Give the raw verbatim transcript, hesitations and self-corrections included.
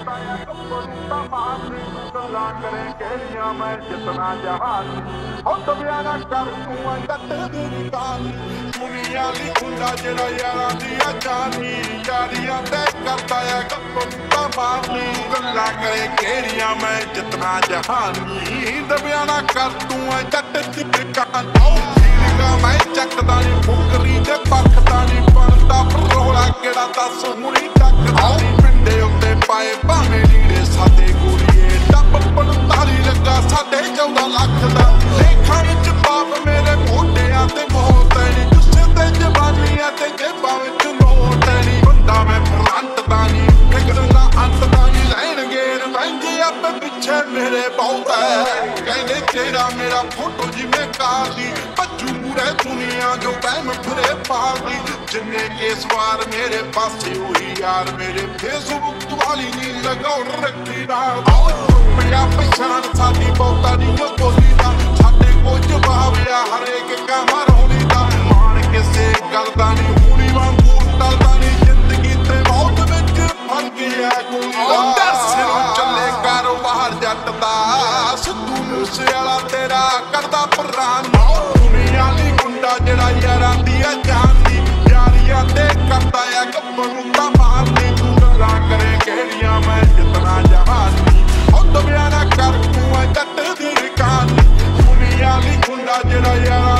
मैं जितना जहान हो दुनिया ना कर तू जट दी कहानी दुनिया ली खुंदा जड़ा यारां दी जानी यारियां ते करदा है गप्पा मारनी गल्ला करे केड़ियां मैं जितना जहानी दुनिया ना कर तू जट दी कहानी मैं चकदा नी फुकरी ते पखदा नी बनदा परोला केड़ा दस हुणी टकदा नी पिंडे उत्ते पाए भावें लीड़े साडे गोरीए डब पंताली लगा साडे चौदह लाख दा लेखां विच पाप मेरे मोढियां ते मौत नी गुस्से ते जवानियां ते जेबां विच नोट नी बंदा मैं फरंट दा नी फिकर दा अंत दा नी लैणगे रवांगे आपे पिछे मेरे बहुत है कहंदे तेरा मेरा फोटो जिवें कारदी भज्जू मूरे दुनिया जो टाइम फिरे पारदी जिन्ने के सवार मेरे पासे हुई यार मेरे फेसबुक वाली नी लगाओ रखी ना पिया पछाण साडी बहुता नी बोली दा साडे कोई जवाब आ हरेक काम रोली दा मान किसे गलदा नी हुणी वांगू टलदा नी जिंदगी ते मौत विच फर्क है कोई दा सिर चले कारोबार जट दा सिद्धू मूसे वाला तेरा करदा प्राण दुनिया दी गुंडा जड़ा यारां दी जानी यारियां ते करदा है गप्पू दा मारनी तू गल्लां करे केड़ियां मैं जितना जहानी हो दुनिया ना कर तू जट दी कहानी दुनिया दी गुंडा जड़ा यारां